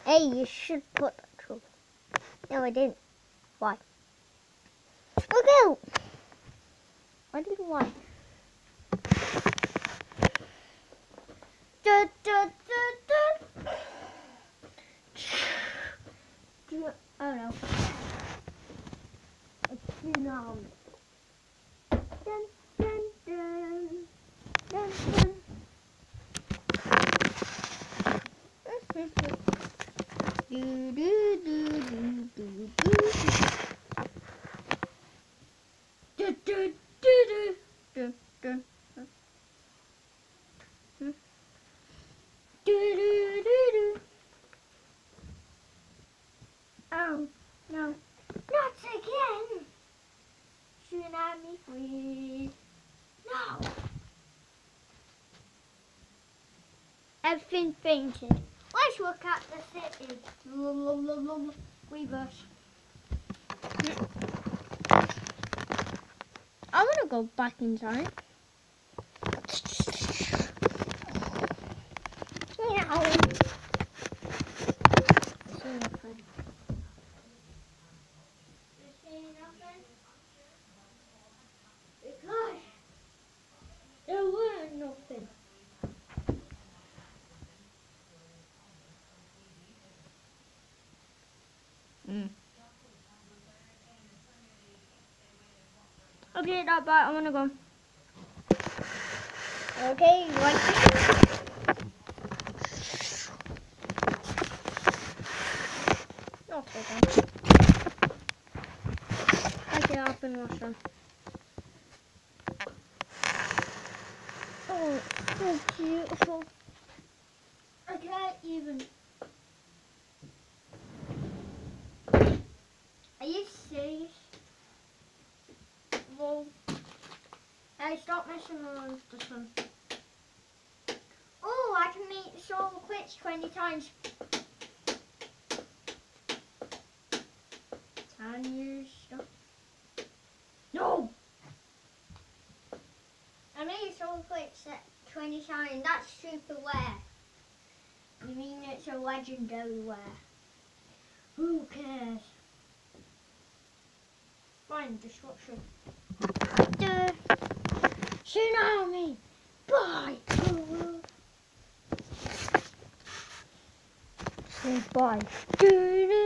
Hey, you should put that trouble. No, I didn't. Why? Look out! I didn't want. Da, da, da, da. Oh no. A tsunami. Dun, dun, dun. Dun, dun. Do, do, do, do, do, do. Do, do, do, do, do, do. Do, do, do, do. Oh, no. Not again! Tsunami free. No! Everything fainted. Let's look at the city. Reverse. I want to go back in time. Meow. See nothing. You see nothing? Because there were nothing. Okay, that bye. I want to go. Okay, you like it? Not again. Take it up and wash them. Oh, so beautiful. I can't even. Are you serious? Well, hey, stop messing around with the sun. Oh, I can make the solar eclipse 20 times. 10 years stuff. No! I made a solar eclipse at 20 times. That's super rare. You mean it's a legendary rare? Who cares? Fine, destruction. Tsunami! Bye! Say bye.